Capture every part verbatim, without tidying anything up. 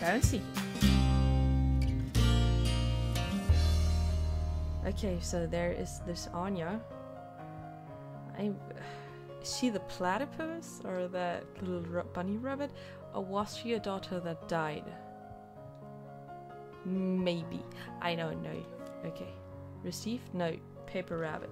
Fancy. Okay, so there is this Anya. I, is she the platypus or that little bunny rabbit? Or was she a daughter that died? Maybe. I don't know. Okay. Received note. Paper rabbit.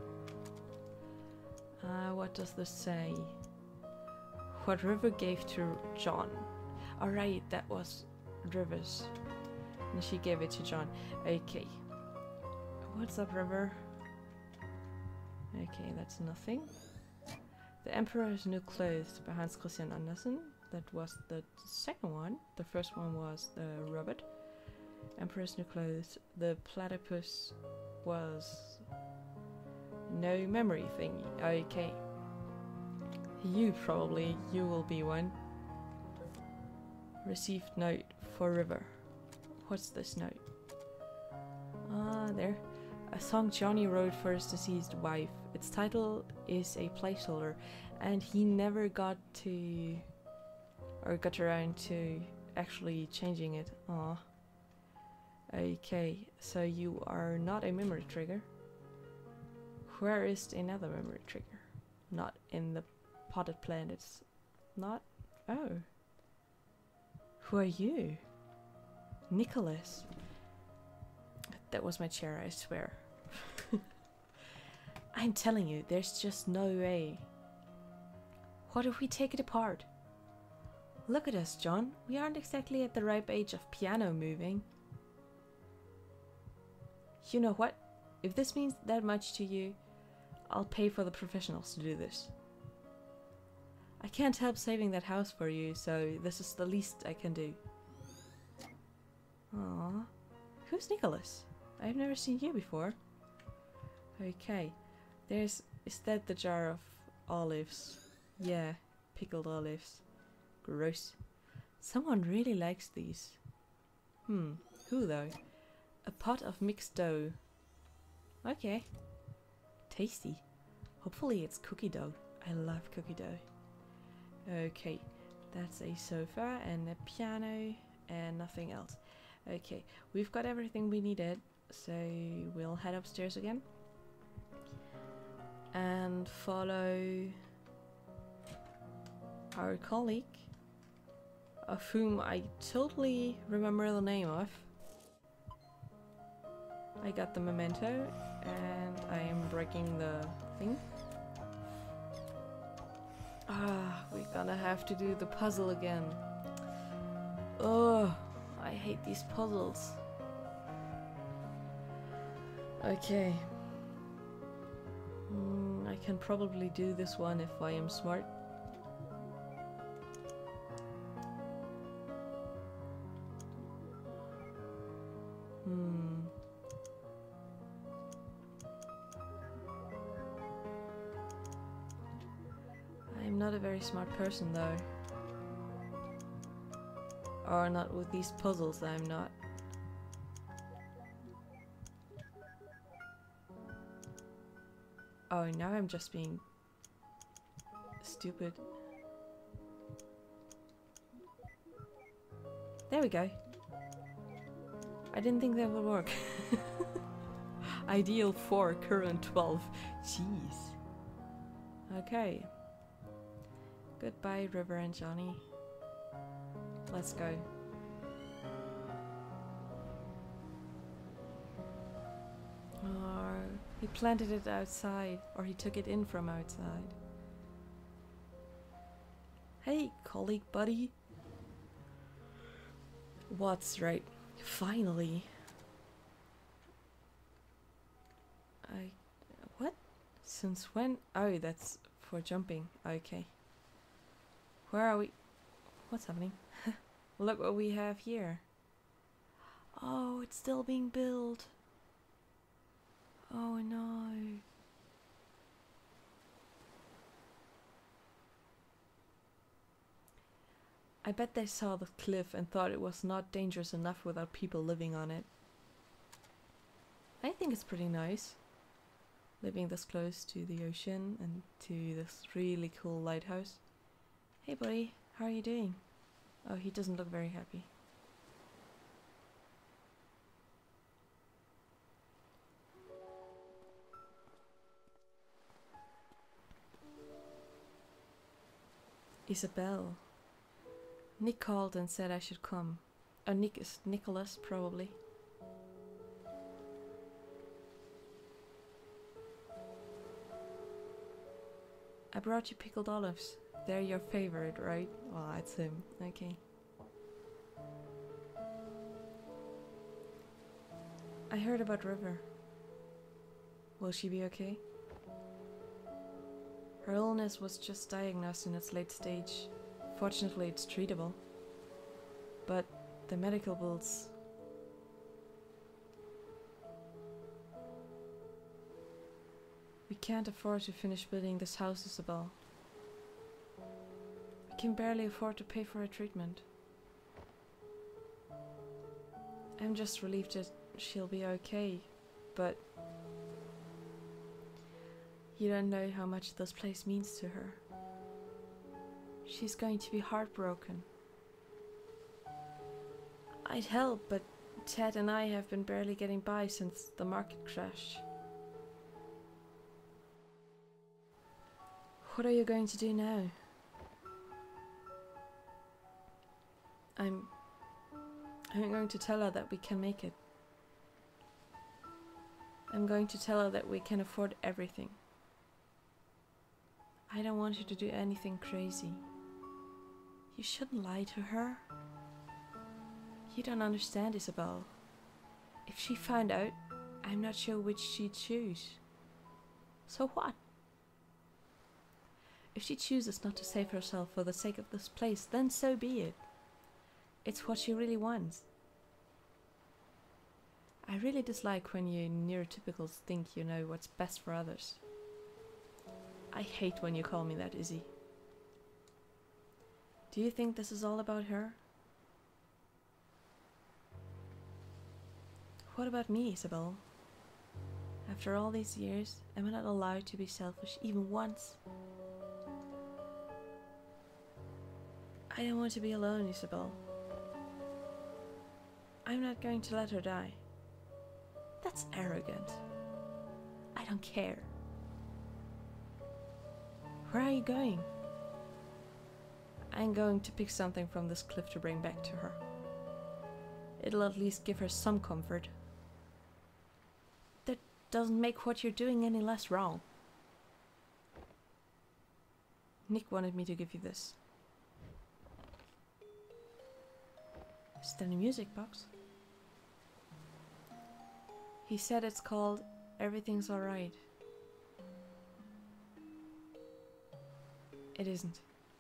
Uh, what does this say? What River gave to John. Alright, that was River's. And she gave it to John. Okay. What's up, River? Okay, that's nothing. The Emperor's New Clothes by Hans Christian Andersen. That was the second one. The first one was the rabbit. Emperor's New Clothes. The platypus was no memory thingy. Okay. You probably, you will be one. Received note for River. What's this note? Ah, there. A song Johnny wrote for his deceased wife. Its title is a placeholder, and he never got to, or got around to actually changing it. Aw. Okay, so you are not a memory trigger. Where is another memory trigger? Not in the potted plant. It's not. Oh. Who are you? Nicholas. That was my chair, I swear. I'm telling you, there's just no way. What if we take it apart? Look at us, John. We aren't exactly at the ripe age of piano moving. You know what? If this means that much to you, I'll pay for the professionals to do this. I can't help saving that house for you, so this is the least I can do. Aww. Who's Nicholas? I've never seen you before. Okay. There's... Is that the jar of olives? Yeah, pickled olives. Gross. Someone really likes these. Hmm, who though? A pot of mixed dough. Okay. Tasty. Hopefully it's cookie dough. I love cookie dough. Okay, that's a sofa and a piano and nothing else. Okay, we've got everything we needed, so we'll head upstairs again and follow our colleague, of whom I totally remember the name of. I got the memento and I am breaking the thing. Ah, we're gonna have to do the puzzle again. Oh, I hate these puzzles. Okay. Mm, I can probably do this one if I am smart. Hmm. I'm not a very smart person though. Or not with these puzzles, I'm not. Oh, now I'm just being stupid. There we go. I didn't think that would work. Ideal four, current twelve. Jeez. Okay. Goodbye, River and Johnny. Let's go. Oh, he planted it outside, or he took it in from outside. Hey, colleague buddy. What's right? Finally. I... What? Since when? Oh, that's for jumping. Okay. Where are we? What's happening? Look what we have here. Oh, it's still being built. Oh no. I bet they saw the cliff and thought it was not dangerous enough without people living on it. I think it's pretty nice. Living this close to the ocean and to this really cool lighthouse. Hey buddy, how are you doing? Oh, he doesn't look very happy. Isabel. Nick called and said I should come. Oh, Nick is Nicholas, probably. I brought you pickled olives. They're your favorite, right? Well, it's him. Okay. I heard about River. Will she be okay? Her illness was just diagnosed in its late stage. Fortunately, it's treatable. But the medical bills... We can't afford to finish building this house, Isabel. We can barely afford to pay for her treatment. I'm just relieved that she'll be okay, but... You don't know how much this place means to her. She's going to be heartbroken. I'd help, but Ted and I have been barely getting by since the market crash. What are you going to do now? I'm... I'm going to tell her that we can make it. I'm going to tell her that we can afford everything. I don't want you to do anything crazy. You shouldn't lie to her. You don't understand, Isabel. If she found out, I'm not sure which she'd choose. So what? If she chooses not to save herself for the sake of this place, then so be it. It's what she really wants. I really dislike when you neurotypicals think you know what's best for others. I hate when you call me that, Izzy. Do you think this is all about her? What about me, Isabel? After all these years, am I not allowed to be selfish even once? I don't want to be alone, Isabel. I'm not going to let her die. That's arrogant. I don't care. Where are you going? I'm going to pick something from this cliff to bring back to her. It'll at least give her some comfort. That doesn't make what you're doing any less wrong. Nick wanted me to give you this. Is that a music box? He said it's called Everything's Alright. It isn't.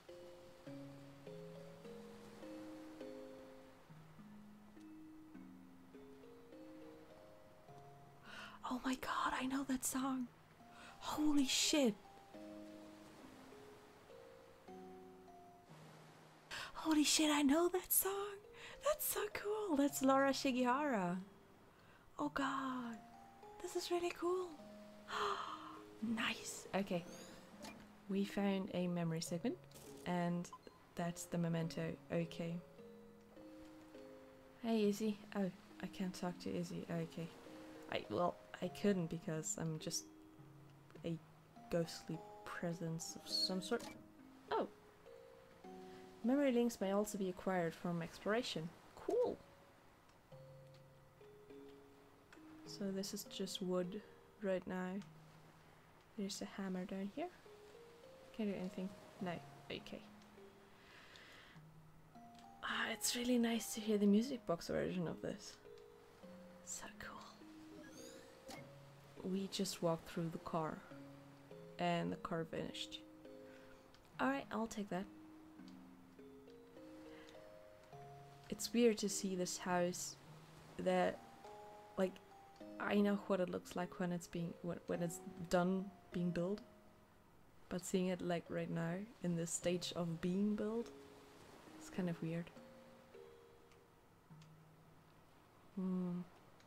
Oh my god, I know that song. Holy shit. Holy shit, I know that song. That's so cool. That's Laura Shigihara. Oh god. This is really cool. Nice. Okay. We found a memory segment, and that's the memento. Okay. Hey, Izzy. Oh, I can't talk to Izzy. Okay. I, well, I couldn't because I'm just a ghostly presence of some sort. Oh. Memory links may also be acquired from exploration. Cool. So this is just wood right now. There's a hammer down here. Can't do anything. No. Okay. Ah, it's really nice to hear the music box version of this. So cool. We just walked through the car. And the car vanished. Alright, I'll take that. It's weird to see this house that, like, I know what it looks like when it's being when, when it's done being built, but seeing it like right now in this stage of being built, it's kind of weird. Hmm.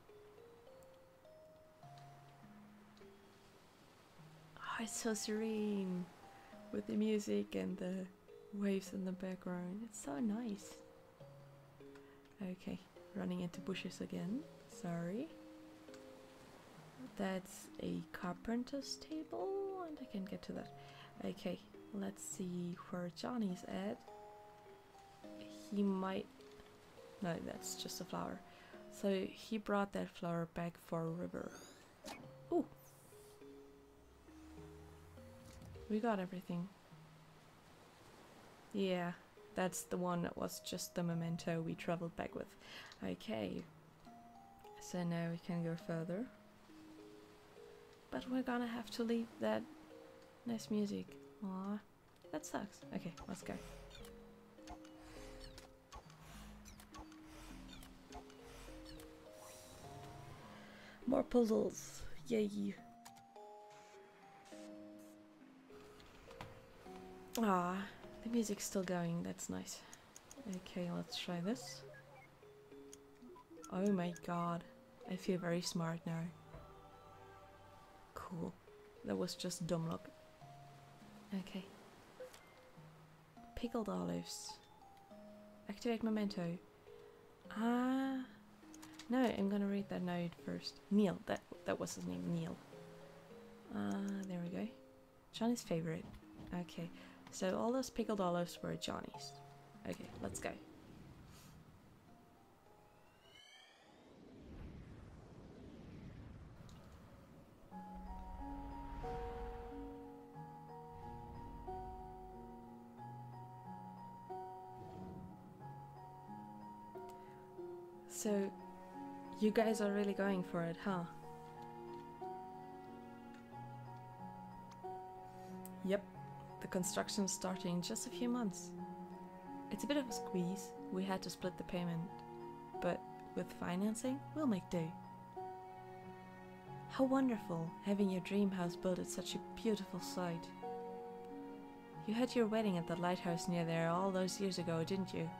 Oh, it's so serene with the music and the waves in the background. It's so nice. Okay, running into bushes again. Sorry. That's a carpenter's table, and I can get to that. Okay, Let's see where Johnny's at. He might... No, that's just a flower. So he brought that flower back for River. Ooh! We got everything. Yeah, that's the one that was just the memento we traveled back with. Okay. So now we can go further. But we're gonna have to leave that nice music. Aw, that sucks. Okay, let's go. More puzzles. Yay. Ah, the music's still going. That's nice. Okay, let's try this. Oh my god. I feel very smart now. Cool. That was just dumb luck. Okay. Pickled olives. Activate memento. Ah. No, I'm gonna read that note first. Neil. That that was his name. Neil. Ah, uh, there we go. Johnny's favorite. Okay. So all those pickled olives were Johnny's. Okay, let's go. So, you guys are really going for it, huh? Yep, the construction's starting in just a few months. It's a bit of a squeeze, we had to split the payment, but with financing, we'll make do. How wonderful, having your dream house built at such a beautiful site. You had your wedding at the lighthouse near there all those years ago, didn't you?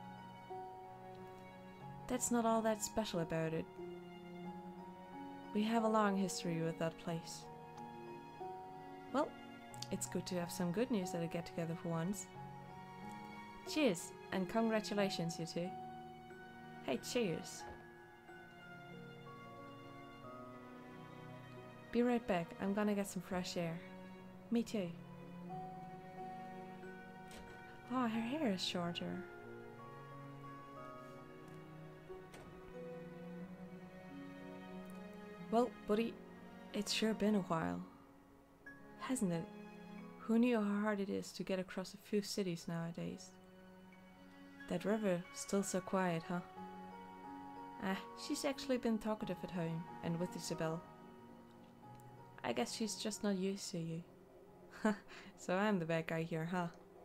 That's not all that special about it. We have a long history with that place. Well, it's good to have some good news at a get-together for once. Cheers, and congratulations, you two. Hey, cheers. Be right back, I'm gonna get some fresh air. Me too. Oh, her hair is shorter. Well, buddy, it's sure been a while, hasn't it? Who knew how hard it is to get across a few cities nowadays? That river still so quiet, huh? Ah, she's actually been talkative at home and with Isabel. I guess she's just not used to you. So I'm the bad guy here, huh?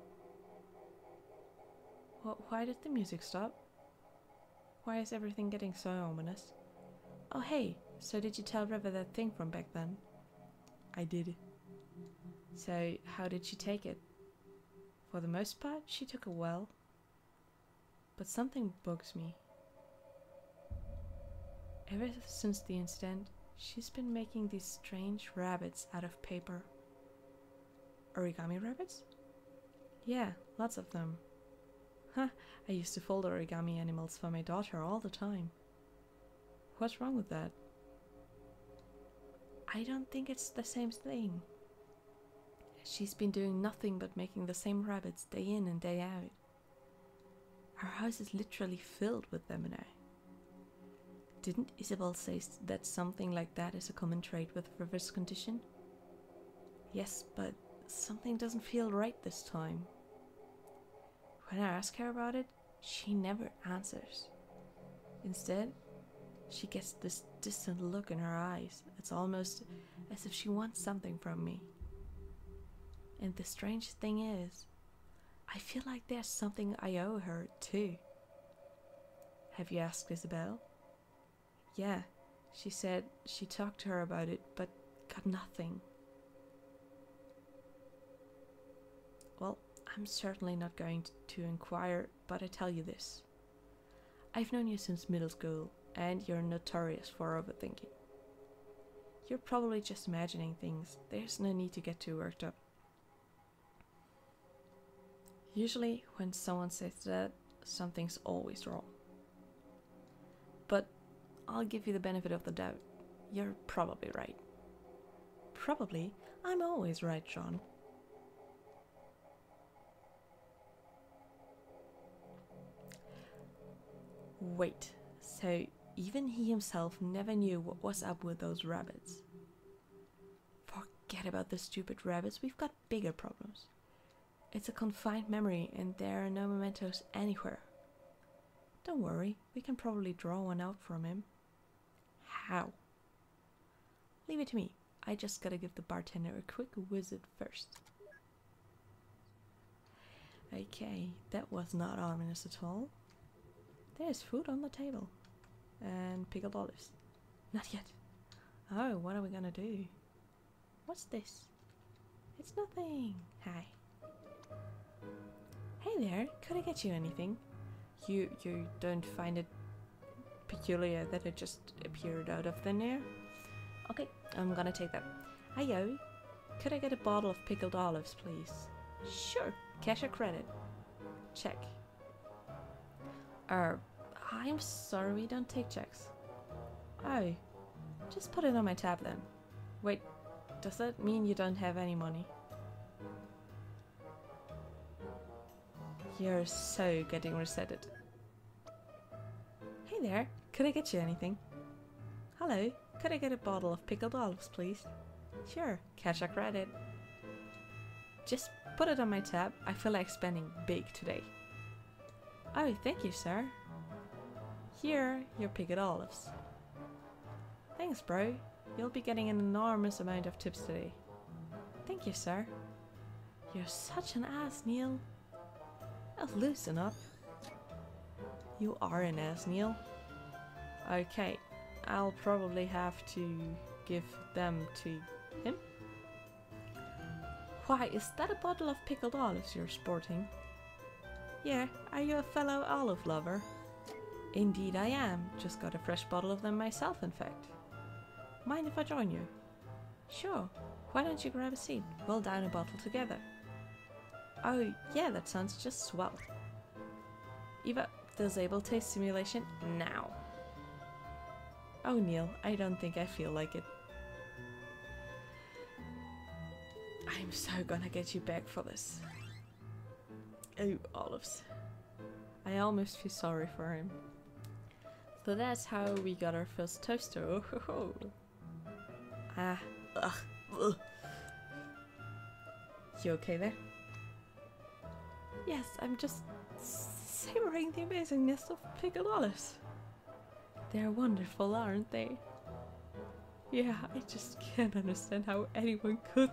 Well, why did the music stop? Why is everything getting so ominous? Oh hey, so did you tell River that thing from back then? I did. So how did she take it? For the most part, she took it well. But something bugs me. Ever since the incident, she's been making these strange rabbits out of paper. Origami rabbits? Yeah, lots of them. Huh, I used to fold origami animals for my daughter all the time. What's wrong with that? I don't think it's the same thing. She's been doing nothing but making the same rabbits day in and day out. Our house is literally filled with them now. Didn't Isabel say that something like that is a common trait with River's condition? Yes, but something doesn't feel right this time. When I ask her about it, she never answers. Instead, she gets this distant look in her eyes. It's almost as if she wants something from me. And the strange thing is, I feel like there's something I owe her too. Have you asked Isabel? Yeah, she said she talked to her about it, but got nothing. Well, I'm certainly not going to inquire, but I tell you this. I've known you since middle school, and you're notorious for overthinking. You're probably just imagining things. There's no need to get too worked up. Usually, when someone says that, something's always wrong. But I'll give you the benefit of the doubt. You're probably right. Probably? I'm always right, John. Wait, so even he himself never knew what was up with those rabbits. Forget about the stupid rabbits, we've got bigger problems. It's a confined memory and there are no mementos anywhere. Don't worry, we can probably draw one out from him. How? Leave it to me. I just gotta give the bartender a quick visit first. Okay, that was not ominous at all. There's food on the table. And pickled olives. Not yet. Oh, what are we gonna do? What's this? It's nothing. Hi. Hey there, could I get you anything? You you don't find it peculiar that it just appeared out of thin air? Okay, I'm gonna take that. Hiyo, could I get a bottle of pickled olives, please? Sure, cash or credit? Check. Er, I'm sorry, we don't take checks. Oh, just put it on my tab then. Wait, does that mean you don't have any money? You're so getting resetted. Hey there, could I get you anything? Hello, could I get a bottle of pickled olives, please? Sure, cash or credit? Just put it on my tab, I feel like spending big today. Oh, thank you, sir. Here, your pickled olives. Thanks, bro. You'll be getting an enormous amount of tips today. Thank you, sir. You're such an ass, Neil. Oh, loosen up. You are an ass, Neil. Okay, I'll probably have to give them to him. Why, is that a bottle of pickled olives you're sporting? Yeah, are you a fellow olive lover? Indeed I am. Just got a fresh bottle of them myself, in fact. Mind if I join you? Sure. Why don't you grab a seat? We'll down a bottle together. Oh, yeah, that sounds just swell. Eva, disable taste simulation now. Oh, Neil, I don't think I feel like it. I'm so gonna get you back for this. Oh, olives. I almost feel sorry for him. So that's how we got our first toaster. Oh, ho, ho. Ah, ugh, ugh. You okay there? Yes, I'm just savoring the amazingness of pickled olives. They're wonderful, aren't they? Yeah, I just can't understand how anyone could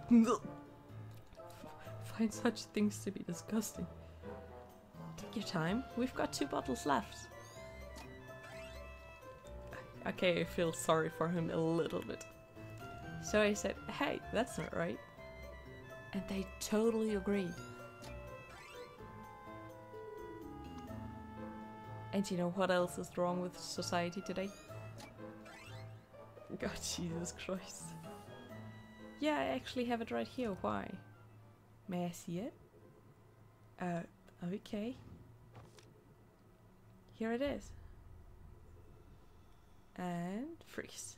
find such things to be disgusting. Take your time, we've got two bottles left. Okay, I feel sorry for him a little bit. So I said, hey, that's not right. And they totally agreed. And you know what else is wrong with society today? God, Jesus Christ. Yeah, I actually have it right here. Why? May I see it? Uh, okay. Here it is. And freeze.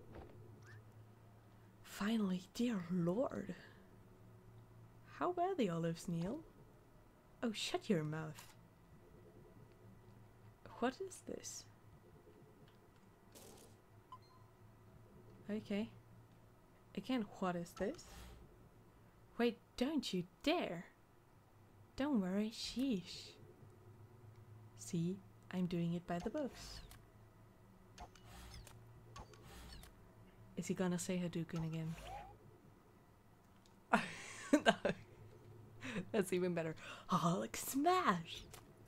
Finally, dear Lord. How were the olives, Neil? Oh, shut your mouth. What is this? Okay. Again, what is this? Wait, don't you dare! Don't worry, sheesh. See, I'm doing it by the books. Is he gonna say Hadouken again? No. That's even better. Hulk smash!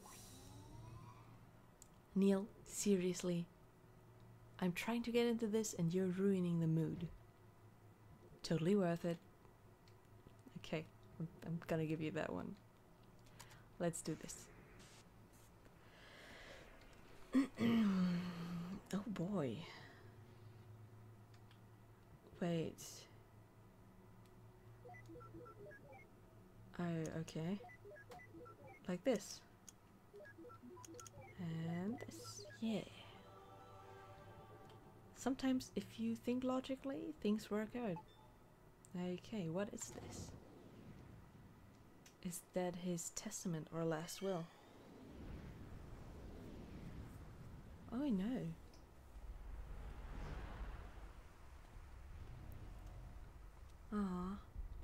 Neil, seriously. I'm trying to get into this and you're ruining the mood. Totally worth it. Okay, I'm, I'm gonna give you that one. Let's do this. Oh boy. Wait. Oh, okay. Like this. And this. Yeah. Sometimes if you think logically, things work out. Okay, what is this? Is that his testament or last will? Oh, I know. Ah.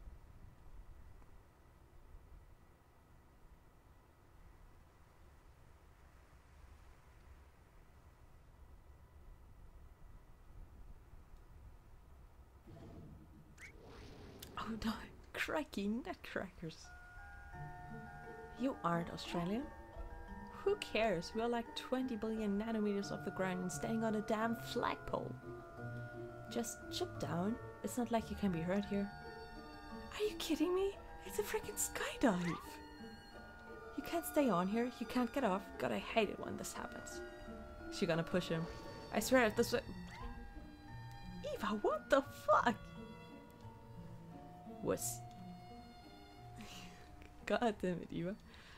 Oh no, cracky nutcrackers. You aren't Australian. Who cares? We are like twenty billion nanometers off the ground and staying on a damn flagpole. Just jump down. It's not like you can be hurt here. Are you kidding me? It's a freaking skydive. You can't stay on here. You can't get off. God, I hate it when this happens. She gonna push him. I swear if this was... Eva, what the fuck? Wuss. God damn it, Eva.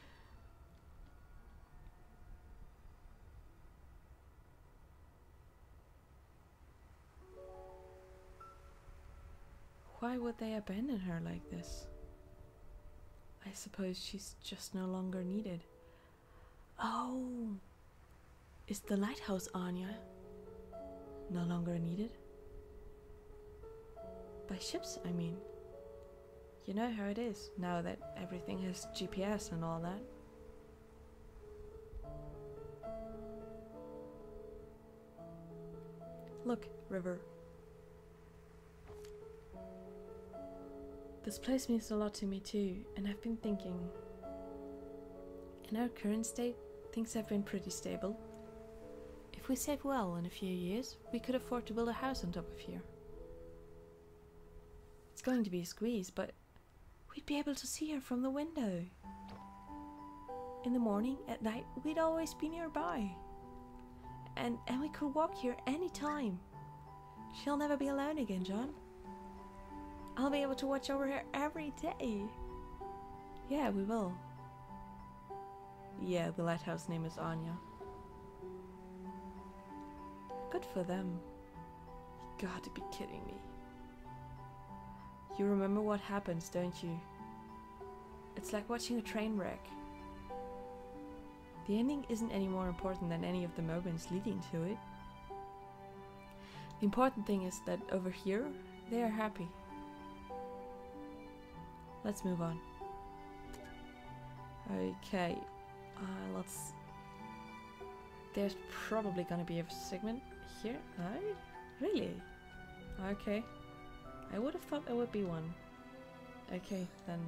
Why would they abandon her like this? I suppose she's just no longer needed. Oh! Is the lighthouse Anya no longer needed? By ships, I mean. You know how it is, now that everything has G P S and all that. Look, river. This place means a lot to me too, and I've been thinking, in our current state, things have been pretty stable. If we save well in a few years, we could afford to build a house on top of here. It's going to be a squeeze, but we'd be able to see her from the window. In the morning, at night, we'd always be nearby. And, and we could walk here any time. She'll never be alone again, John. I'll be able to watch over her every day. Yeah, we will. Yeah, the lighthouse name is Anya. Good for them. You gotta be kidding me. You remember what happens, don't you? It's like watching a train wreck. The ending isn't any more important than any of the moments leading to it. The important thing is that over here, they are happy. Let's move on. Okay, uh, let's... There's probably gonna be a segment here. No? Really? Okay. I would have thought there would be one. Okay, then...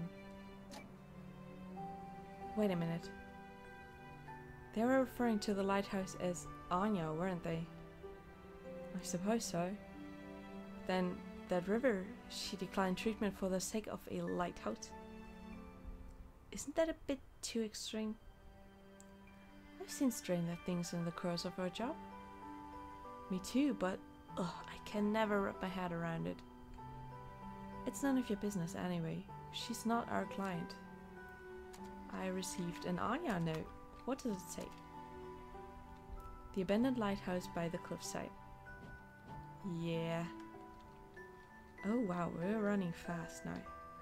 Wait a minute. They were referring to the lighthouse as Anya, weren't they? I suppose so. Then that river, she declined treatment for the sake of a lighthouse. Isn't that a bit too extreme? I've seen stranger things in the course of our job. Me too, but ugh, I can never wrap my head around it. It's none of your business anyway. She's not our client. I received an Anya note. What does it say? The abandoned lighthouse by the cliffside. Yeah. Oh wow, we're running fast now.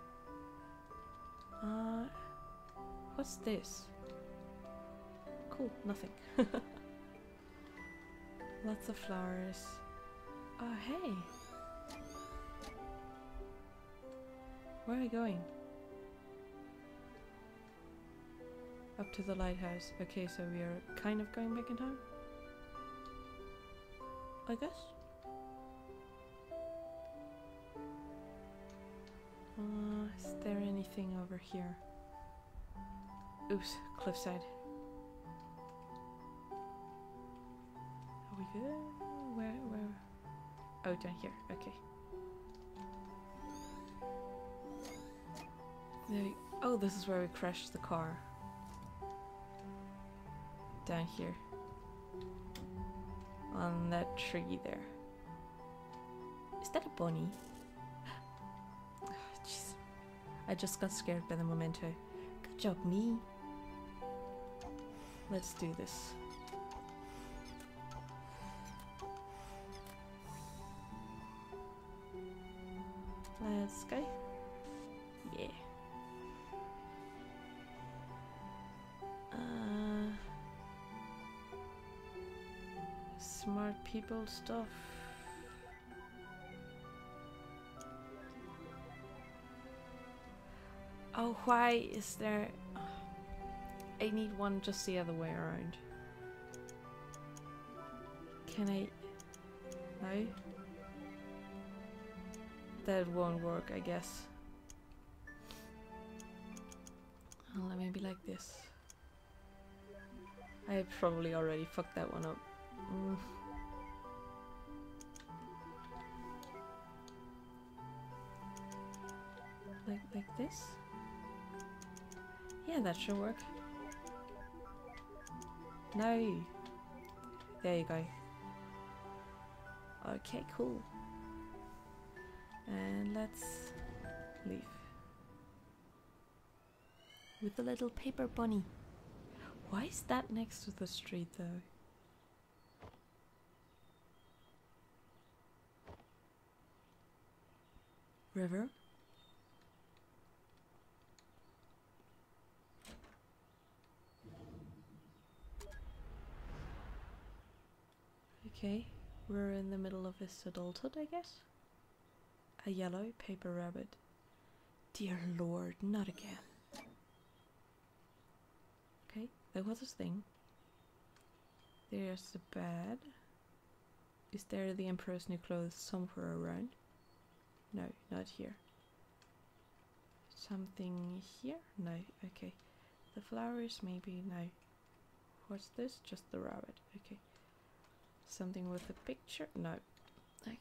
Uh, what's this? Cool, nothing. Lots of flowers. Oh hey. Where are we going? Up to the lighthouse. Okay, so we are kind of going back in time? I guess? Uh, is there anything over here? Oops, cliffside. Are we good? Where, where? Oh, down here, okay. There we, oh, this is where we crashed the car. Down here. On that tree there. Is that a bunny? Jeez. I just got scared by the memento. Good job, me. Let's do this. Let's go. Yeah. Uh, smart people stuff. Oh, why is there... I need one just the other way around. Can I... No? That won't work, I guess. Oh, maybe like this. I probably already fucked that one up. Mm. Like, like this? Yeah, that should work. No! There you go. Okay, cool. And let's leave. With the little paper bunny. Why is that next to the street though? River? Okay, we're in the middle of his adulthood, I guess. A yellow paper rabbit. Dear Lord, not again. Okay, there was this thing. There's the bed. Is there the Emperor's New Clothes somewhere around? No, not here. Something here? No, okay. The flowers, maybe, no. What's this? Just the rabbit, okay. Something with a picture? No. Okay.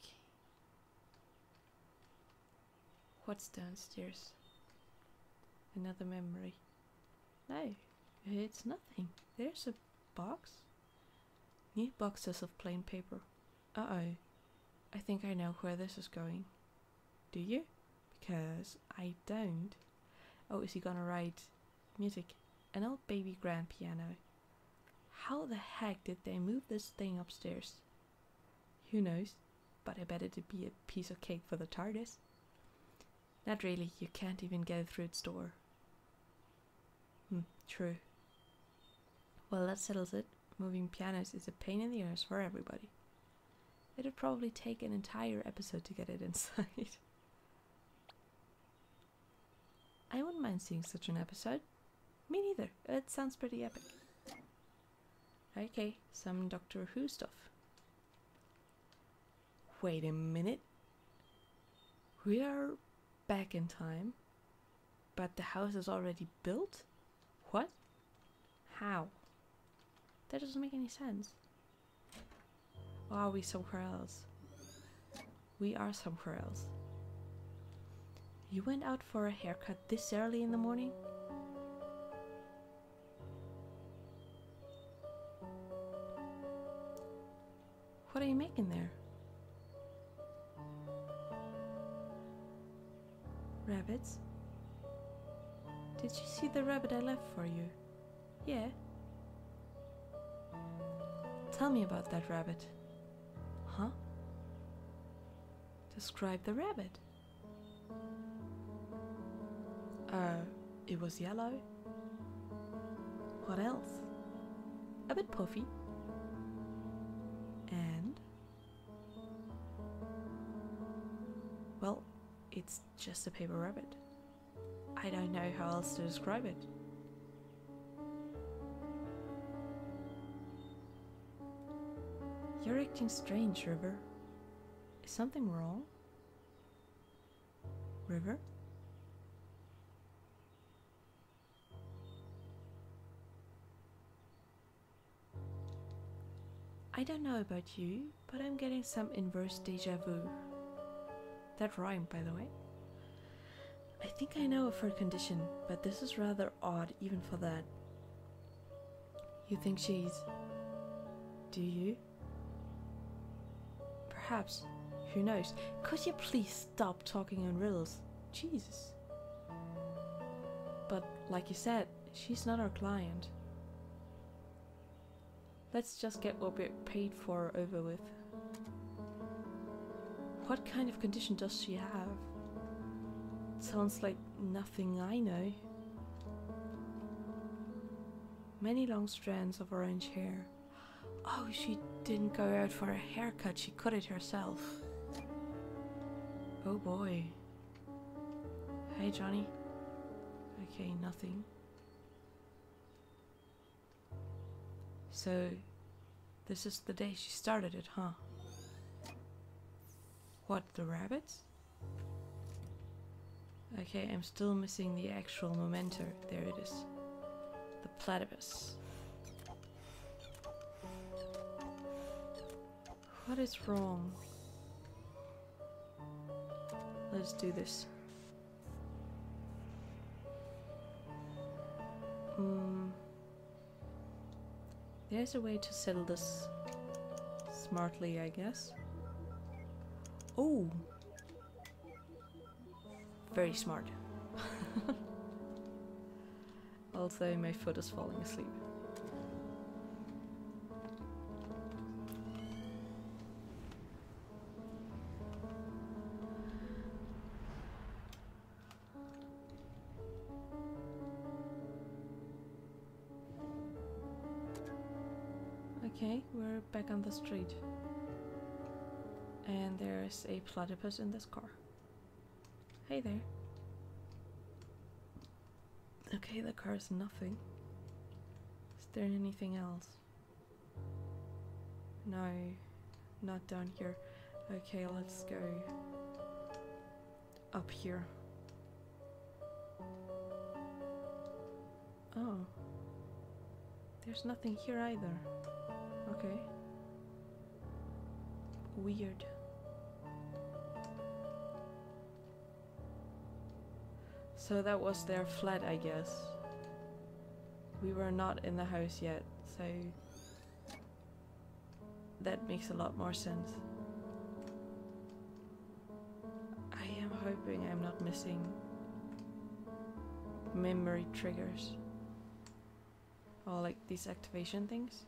What's downstairs? Another memory. No, it's nothing. There's a box. New boxes of plain paper. Uh-oh. I think I know where this is going. Do you? Because I don't. Oh, is he gonna write music? An old baby grand piano. How the heck did they move this thing upstairs? Who knows? But I bet it'd be a piece of cake for the TARDIS. Not really, you can't even get it through its door. Hmm, true. Well, that settles it. Moving pianos is a pain in the ass for everybody. It'd probably take an entire episode to get it inside. I wouldn't mind seeing such an episode. Me neither. It sounds pretty epic. Okay, some Doctor Who stuff. Wait a minute. We are back in time, but the house is already built? What? How? That doesn't make any sense. Or are we somewhere else? We are somewhere else. You went out for a haircut this early in the morning? What are you making there? Rabbits? Did you see the rabbit I left for you? Yeah. Tell me about that rabbit. Huh? Describe the rabbit. Uh, it was yellow. What else? A bit puffy. And? Well, it's just a paper rabbit. I don't know how else to describe it. You're acting strange, River. Is something wrong? River? I don't know about you, but I'm getting some inverse deja vu. That rhymed, by the way. I think I know of her condition, but this is rather odd even for that. You think she's... Do you? Perhaps. Who knows? Could you please stop talking in riddles? Jesus. But, like you said, she's not our client. Let's just get what we're paid for over with. What kind of condition does she have? Sounds like nothing I know. Many long strands of orange hair. Oh, she didn't go out for a haircut, she cut it herself. Oh boy. Hey Johnny. Okay, nothing. So, this is the day she started it, huh? What, the rabbits? Okay, I'm still missing the actual memento. There it is. The platypus. What is wrong? Let's do this. Mm. There's a way to settle this smartly, I guess. Oh! Very smart. Also, my foot is falling asleep. Okay, we're back on the street. And there's a platypus in this car. Hey there. Okay, the car is nothing. Is there anything else? No, not down here. Okay, let's go up here. Oh. There's nothing here either. Okay. Weird. So that was their flat, I guess. We were not in the house yet, so that makes a lot more sense. I am hoping I'm not missing memory triggers. Or like these activation things.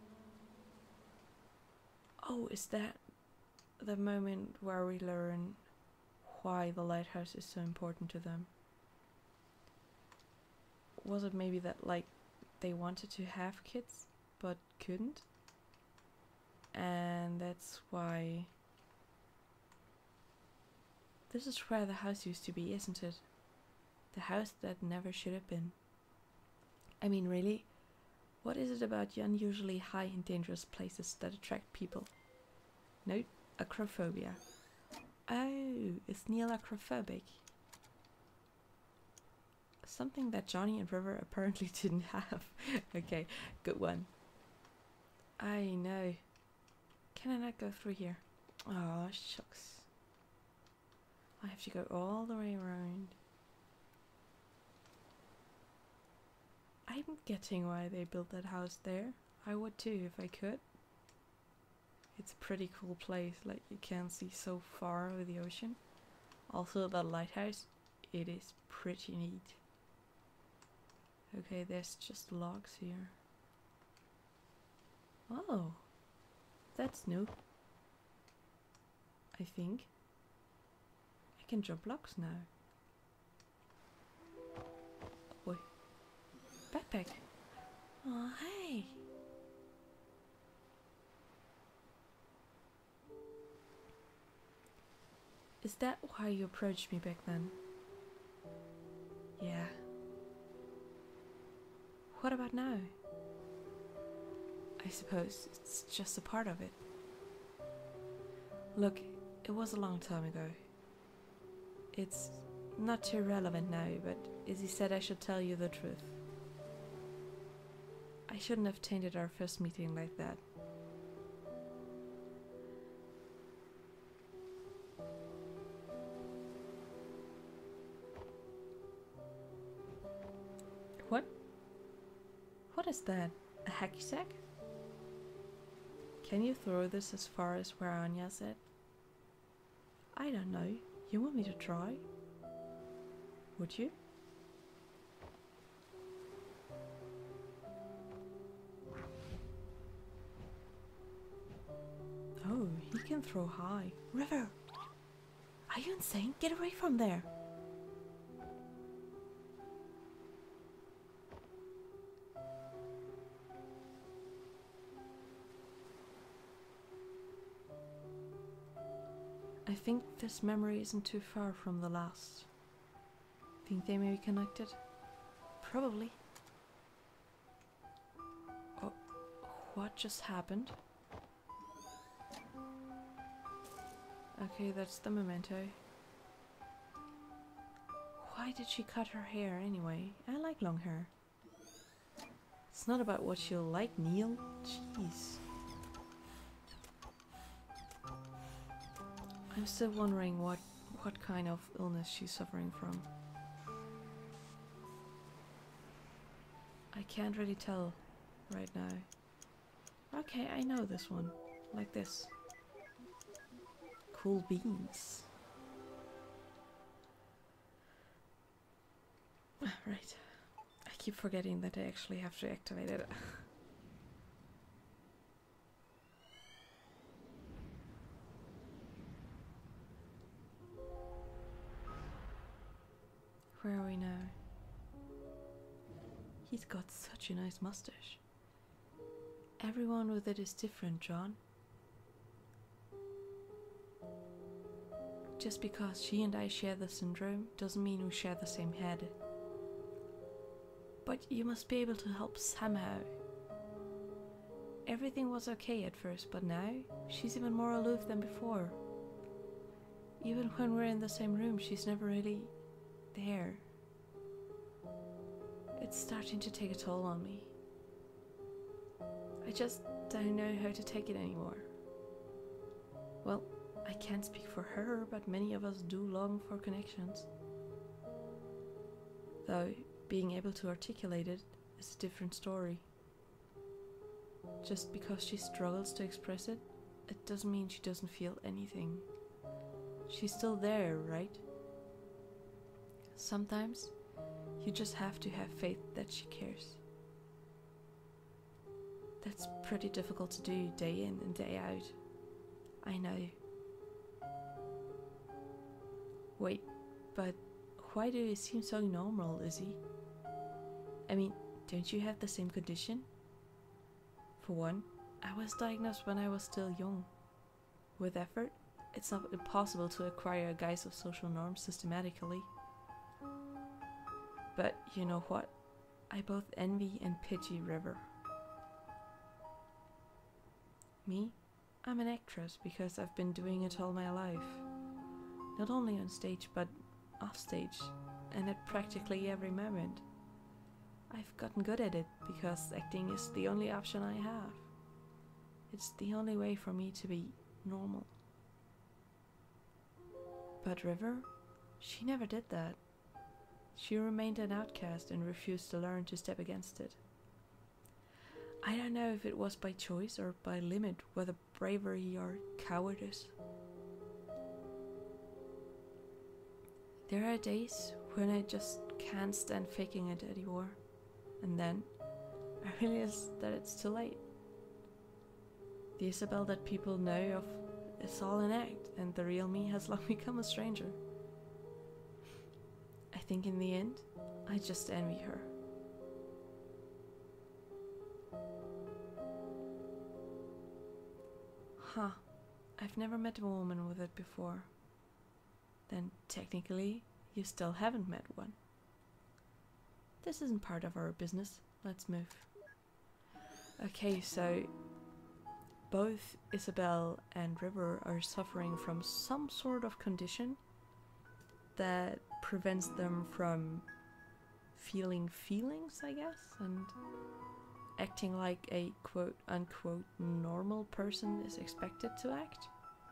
Oh, is that the moment where we learn why the lighthouse is so important to them? Was it maybe that like they wanted to have kids but couldn't? And that's why... This is where the house used to be, isn't it? The house that never should have been. I mean, really? What is it about the unusually high and dangerous places that attract people? Note, acrophobia. Oh, is Neil acrophobic? Something that Johnny and River apparently didn't have. Okay, good one. I know. Can I not go through here? Oh, shucks. I have to go all the way around. I'm getting why they built that house there. I would too if I could. It's a pretty cool place, like you can see so far over the ocean. Also the lighthouse, it is pretty neat. Okay, there's just logs here. Oh, that's new. I think. I can jump logs now. Boy. Backpack. Oh, hey. Is that why you approached me back then? Yeah. What about now? I suppose it's just a part of it. Look, it was a long time ago. It's not too relevant now, but Izzy said I should tell you the truth. I shouldn't have tainted our first meeting like that. What? What is that? A hacky sack? Can you throw this as far as where Anya said? I don't know. You want me to try? Would you? Oh, he can throw high. River! Are you insane? Get away from there! I think this memory isn't too far from the last. Think they may be connected? Probably. Oh, what just happened? Okay, that's the memento. Why did she cut her hair anyway? I like long hair. It's not about what you like, Neil. Jeez. I'm still wondering what, what kind of illness she's suffering from. I can't really tell right now. Okay, I know this one. Like this. Cool beans. Right. I keep forgetting that I actually have to activate it. Where are we now? He's got such a nice mustache. Everyone with it is different, John. Just because she and I share the syndrome doesn't mean we share the same head. But you must be able to help somehow. Everything was okay at first, but now she's even more aloof than before. Even when we're in the same room, she's never really there. It's starting to take a toll on me. I just don't know how to take it anymore. Well, I can't speak for her, but many of us do long for connections. Though, being able to articulate it is a different story. Just because she struggles to express it, it doesn't mean she doesn't feel anything. She's still there, right? Sometimes, you just have to have faith that she cares. That's pretty difficult to do day in and day out. I know. Wait, but why do you seem so normal, Izzy? I mean, don't you have the same condition? For one, I was diagnosed when I was still young. With effort, it's not impossible to acquire a guise of social norms systematically. But you know what? I both envy and pity River. Me? I'm an actress because I've been doing it all my life. Not only on stage, but off stage, and at practically every moment. I've gotten good at it because acting is the only option I have. It's the only way for me to be normal. But River, she never did that. She remained an outcast and refused to learn to step against it. I don't know if it was by choice or by limit, whether bravery or cowardice. There are days when I just can't stand faking it anymore. And then I realize that it's too late. The Isabelle that people know of is all an act, and the real me has long become a stranger. I think in the end, I just envy her. Huh, I've never met a woman with it before. Then technically, you still haven't met one. This isn't part of our business. Let's move. Okay, so both Isabelle and River are suffering from some sort of condition that prevents them from feeling feelings, I guess, and acting like a quote-unquote normal person is expected to act.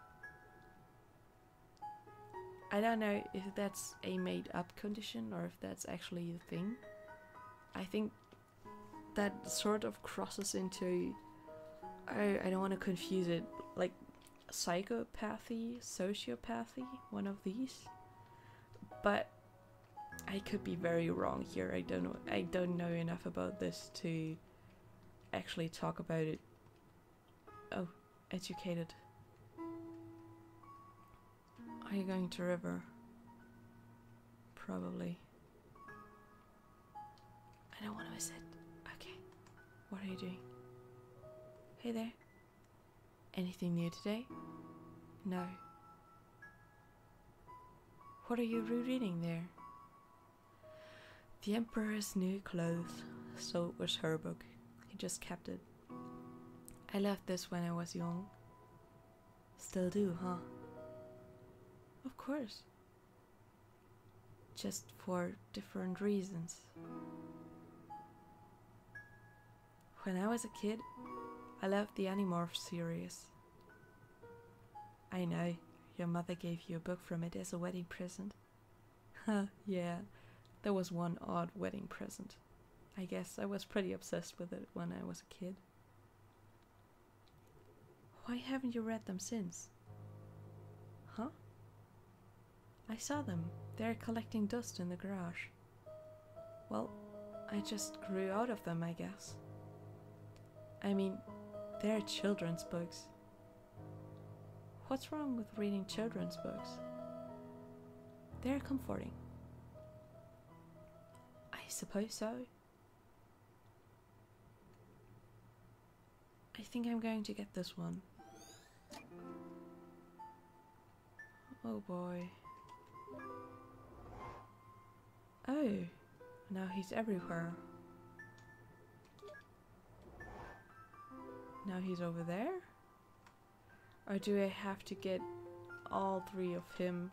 I don't know if that's a made-up condition or if that's actually a thing. I think that sort of crosses into, I, I don't want to confuse it, like psychopathy, sociopathy, one of these. But I could be very wrong here. I don't know. I don't know enough about this to actually talk about it. Oh, educated. Are you going to River? Probably. I don't want to miss it. Okay. What are you doing? Hey there. Anything new today? No. What are you rereading there? The Emperor's New Clothes. So it was her book. He just kept it. I left this when I was young. Still do, huh? Of course. Just for different reasons. When I was a kid, I loved the Animorphs series. I know, your mother gave you a book from it as a wedding present. Huh, yeah, that was one odd wedding present. I guess I was pretty obsessed with it when I was a kid. Why haven't you read them since? Huh? I saw them. They're collecting dust in the garage. Well, I just grew out of them, I guess. I mean, they're children's books. What's wrong with reading children's books? They're comforting. I suppose so. I think I'm going to get this one. Oh boy. Oh, now he's everywhere. Now he's over there? Or do I have to get all three of him?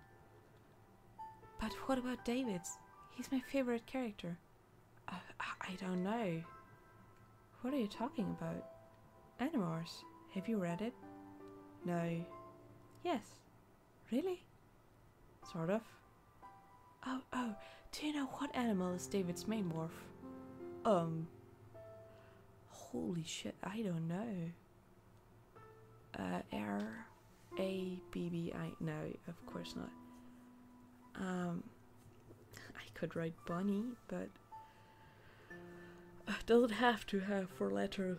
But what about David's? He's my favorite character. Uh, I don't know. What are you talking about? Animorphs. Have you read it? No. Yes. Really? Sort of. Oh, oh. Do you know what animal is David's main morph? Um. Holy shit, I don't know. Uh, R A B B I. No, of course not. Um, I could write bunny, but I don't have to have four letters.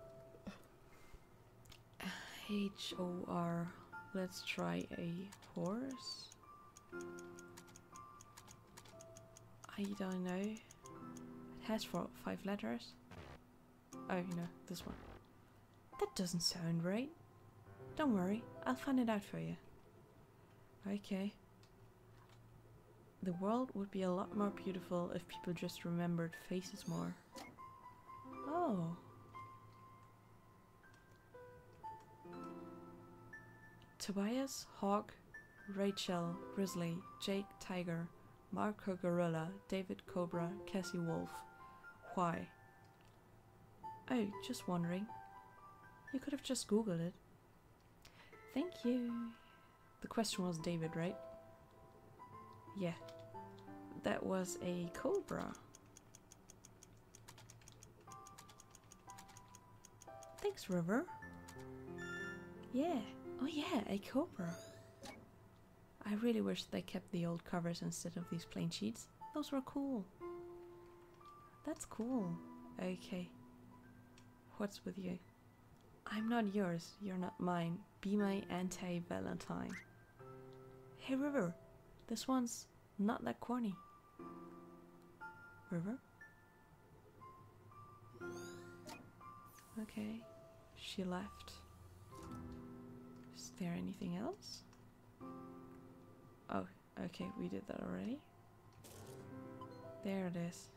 H O R. Let's try a horse. I don't know. It has four, five letters. Oh, no, this one. That doesn't sound right. Don't worry, I'll find it out for you. Okay. The world would be a lot more beautiful if people just remembered faces more. Oh. Tobias, Hawk, Rachel, Grizzly, Jake, Tiger, Marco, Gorilla, David, Cobra, Cassie, Wolf. Why? Oh, just wondering. You could have just Googled it. Thank you. The question was David, right? Yeah. That was a cobra. Thanks, River. Yeah. Oh yeah, a cobra. I really wish they kept the old covers instead of these plain sheets. Those were cool. That's cool. Okay. What's with you? I'm not yours, you're not mine. Be my anti-Valentine. Hey River, this one's not that corny. River? Okay, she left. Is there anything else? Oh, okay, we did that already. There it is.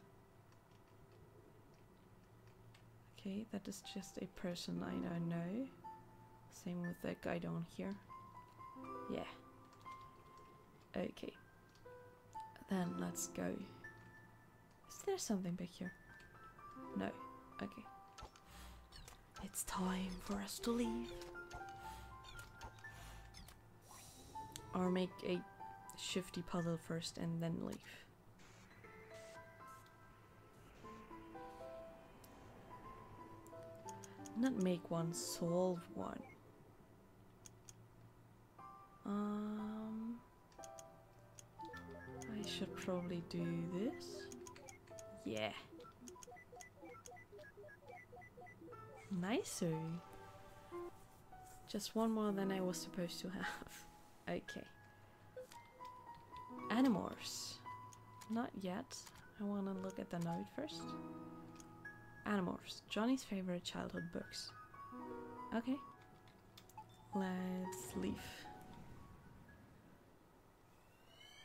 Okay, that is just a person I don't know. Same with that guy down here. Yeah. Okay. Then let's go. Is there something back here? No. Okay. It's time for us to leave. Or make a shifty puzzle first and then leave. Not make one, solve one. Um, I should probably do this. Yeah. Nicer. Just one more than I was supposed to have. Okay. Animorphs. Not yet. I want to look at the note first. Animorphs. Johnny's favorite childhood books. Okay. Let's leave.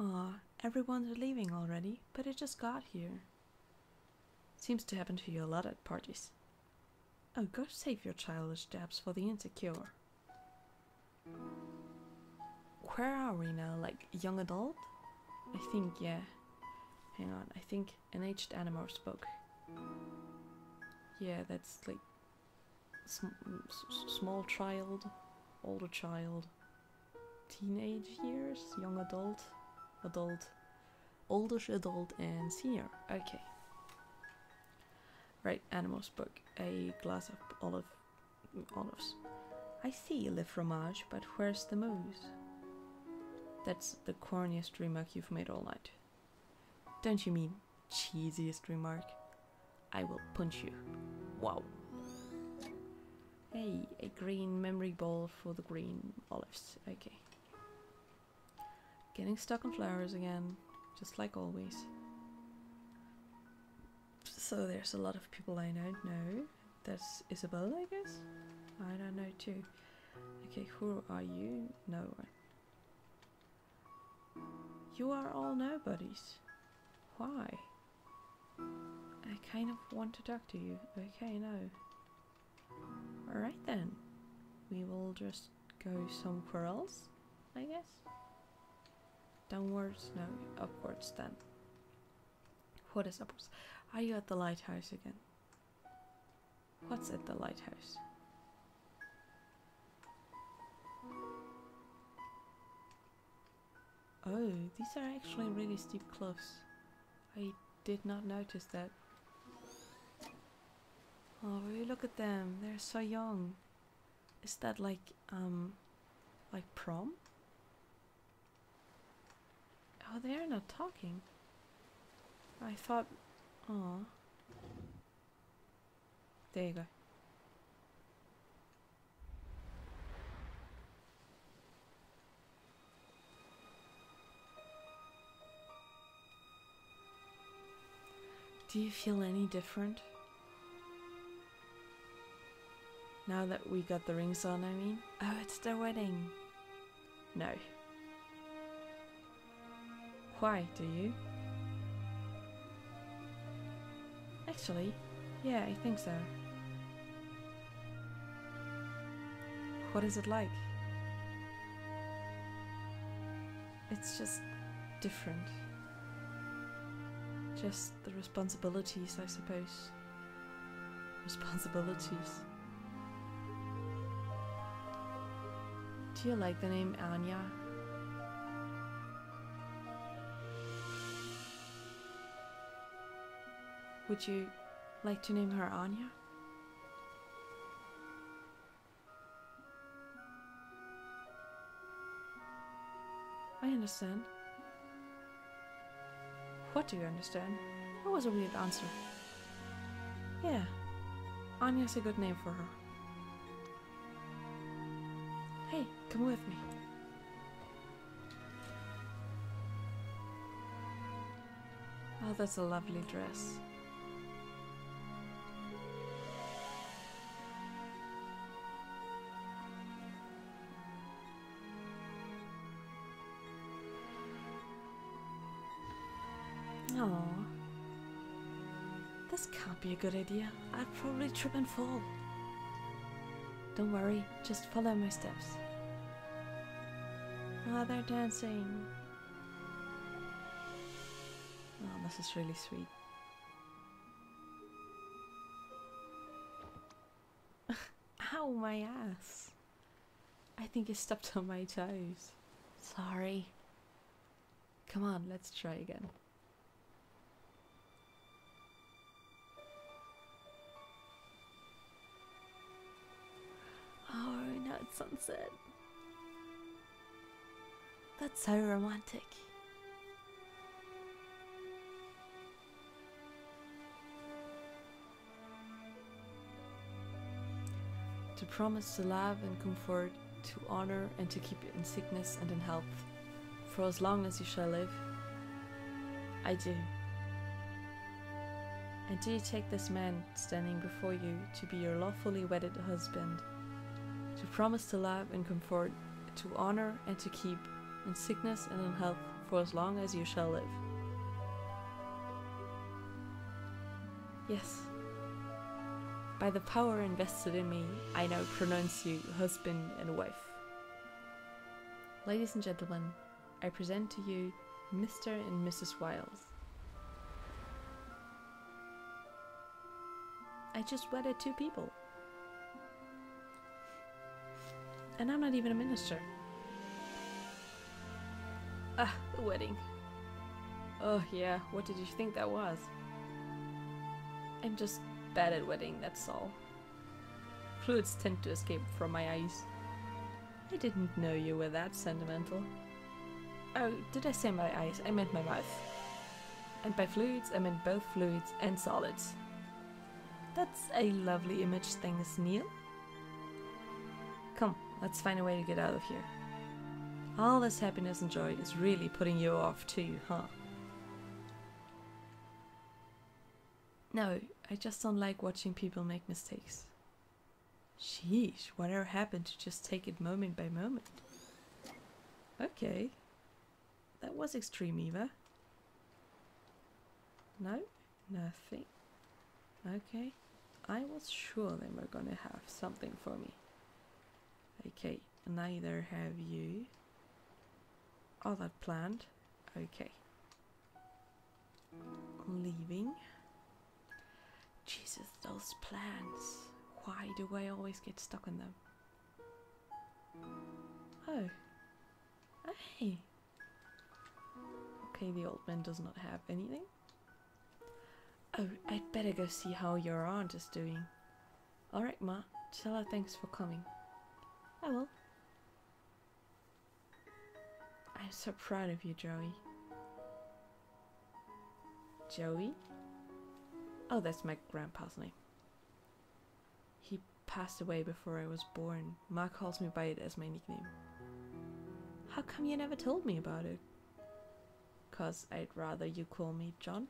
Aw, everyone's leaving already, but it just got here. Seems to happen to you a lot at parties. Oh, go save your childish dabs for the insecure. Where are we now? Like, young adult? I think, yeah. Hang on, I think an aged animal spoke. Yeah, that's like sm s small child, older child, teenage years, young adult, adult, oldish adult, and senior. Okay. Right, animal spoke. A glass of olive olives. I see, le fromage, but where's the mousse? That's the corniest remark you've made all night. Don't you mean cheesiest remark? I will punch you. Wow. Hey, a green memory ball for the green olives. Okay. Getting stuck on flowers again, just like always. So there's a lot of people I don't know. That's Isabel, I guess? I don't know too. Okay, who are you? No one. You are all nobodies. Why? I kind of want to talk to you. Okay, no. Alright then. We will just go somewhere else, I guess? Downwards? No, upwards then. What is upwards? Are you at the lighthouse again? What's at the lighthouse? Oh, these are actually really steep cliffs. I did not notice that. Oh, really, look at them. They're so young. Is that like, um, like prom? Oh, they're not talking. I thought, oh. There you go. Do you feel any different? Now that we got the rings on, I mean. Oh, it's their wedding. No. Why, do you? Actually, yeah, I think so. What is it like? It's just different. Just the responsibilities, I suppose. Responsibilities. Do you like the name Anya? Would you like to name her Anya? I understand. What do you understand? That was a weird answer. Yeah, Anya's a good name for her. Hey, come with me. Oh, that's a lovely dress. Oh, this can't be a good idea. I'd probably trip and fall. Don't worry, just follow my steps. Oh, they're dancing. Oh, this is really sweet. Ow, my ass. I think you stepped on my toes. Sorry. Come on, let's try again. Oh, now it's sunset. That's so romantic. To promise to love and comfort, to honor and to keep you in sickness and in health, for as long as you shall live. I do. And do you take this man standing before you to be your lawfully wedded husband, to promise to love and comfort, to honor and to keep in sickness and in health for as long as you shall live. Yes. By the power invested in me, I now pronounce you husband and wife. Ladies and gentlemen, I present to you Mister and Missus Wiles. I just wedded two people. And I'm not even a minister. Ah, the wedding. Oh yeah, what did you think that was? I'm just bad at wedding, that's all. Fluids tend to escape from my eyes. I didn't know you were that sentimental. Oh, did I say my eyes? I meant my mouth. And by fluids, I meant both fluids and solids. That's a lovely image, thanks, Neil. Come, let's find a way to get out of here. All this happiness and joy is really putting you off too, huh? No, I just don't like watching people make mistakes. Sheesh, whatever happened to just take it moment by moment? Okay. That was extreme, Eva. No? Nothing. Okay. I was sure they were gonna have something for me. Okay, neither have you. All that planned. Okay. Leaving. Jesus, those plans. Why do I always get stuck on them? Oh. Hey. Okay, the old man does not have anything. Oh, I'd better go see how your aunt is doing. Alright, Ma. Tell her thanks for coming. I will. I'm so proud of you, Joey. Joey? Oh, that's my grandpa's name. He passed away before I was born. Ma calls me by it as my nickname. How come you never told me about it? 'Cause I'd rather you call me John.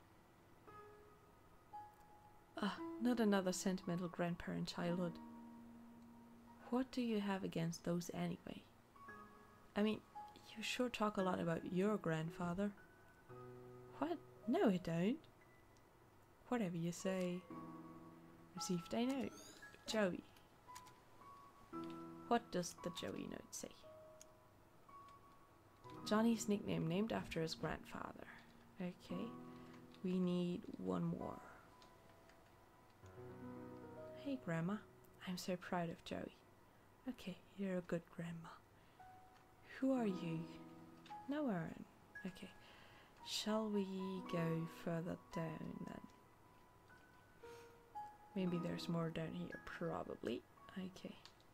Ah, not another sentimental grandparent childhood. What do you have against those anyway? I mean, you sure talk a lot about your grandfather. What? No, I don't. Whatever you say. Received a note. Joey. What does the Joey note say? Johnny's nickname named after his grandfather. Okay. We need one more. Hey, Grandma. I'm so proud of Joey. Okay, you're a good grandma. Who are you? No, Aaron. Okay. Shall we go further down then? Maybe there's more down here. Probably. Okay.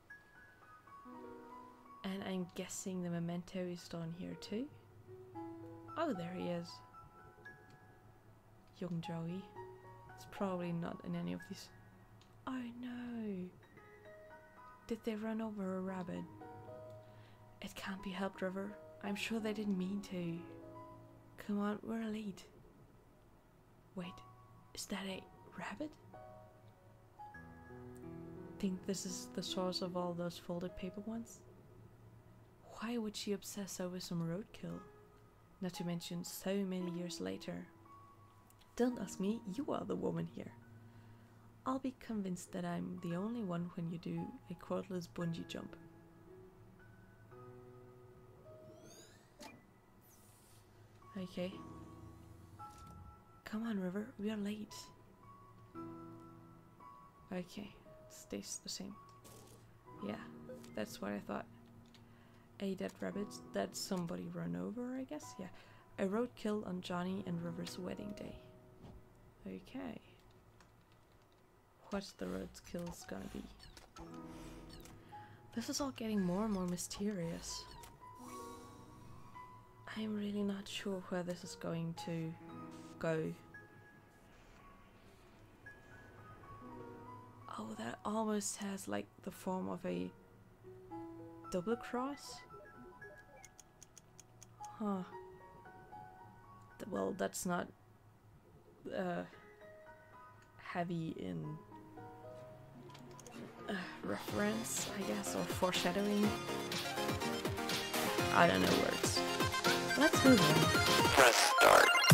And I'm guessing the memento is down here too? Oh, there he is. Young Joey. It's probably not in any of these. Oh no! Did they run over a rabbit? It can't be helped, River. I'm sure they didn't mean to. Come on, we're late. Wait, is that a rabbit? Think this is the source of all those folded paper ones? Why would she obsess over some roadkill? Not to mention so many years later. Don't ask me, you are the woman here. I'll be convinced that I'm the only one when you do a cordless bungee jump. Okay. Come on, River, we are late. Okay, stays the same. Yeah, that's what I thought. A dead rabbit that somebody run over, I guess? Yeah. A roadkill on Johnny and River's wedding day. Okay. What's the roadkill's gonna be? This is all getting more and more mysterious. I'm really not sure where this is going to go. Oh, that almost has like the form of a double cross? Huh. Th- well, that's not uh, heavy in uh, reference, I guess, or foreshadowing. I don't know words. Let's go then. Press start.